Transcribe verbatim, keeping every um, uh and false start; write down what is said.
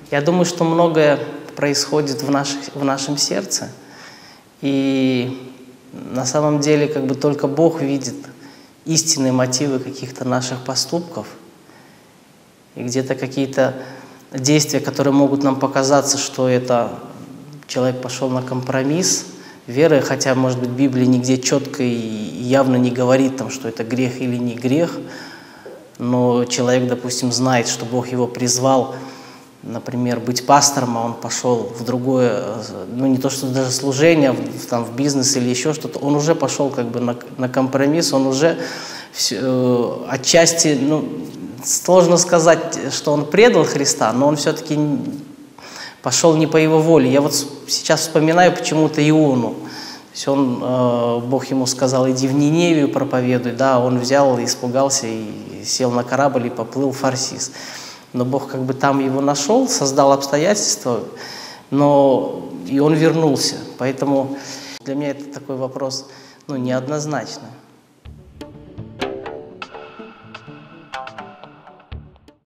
Я думаю, что многое происходит в, наших, в нашем сердце, и на самом деле как бы только Бог видит истинные мотивы каких-то наших поступков, и где-то какие-то действия, которые могут нам показаться, что это человек пошел на компромисс веры, хотя, может быть, Библия нигде четко и явно не говорит, там, что это грех или не грех, но человек, допустим, знает, что Бог его призвал, например, быть пастором, а он пошел в другое, ну не то что даже служение, в, там, в бизнес или еще что-то, он уже пошел как бы на, на компромисс, он уже все, э, отчасти, ну, сложно сказать, что он предал Христа, но он все-таки пошел не по его воле. Я вот сейчас вспоминаю почему-то Иону. То есть он, э, Бог ему сказал, иди в Ниневию проповедуй, да, он взял, испугался и сел на корабль и поплыл в Фарсис. Но Бог как бы там его нашел, создал обстоятельства, но и он вернулся. Поэтому для меня это такой вопрос, ну, неоднозначный.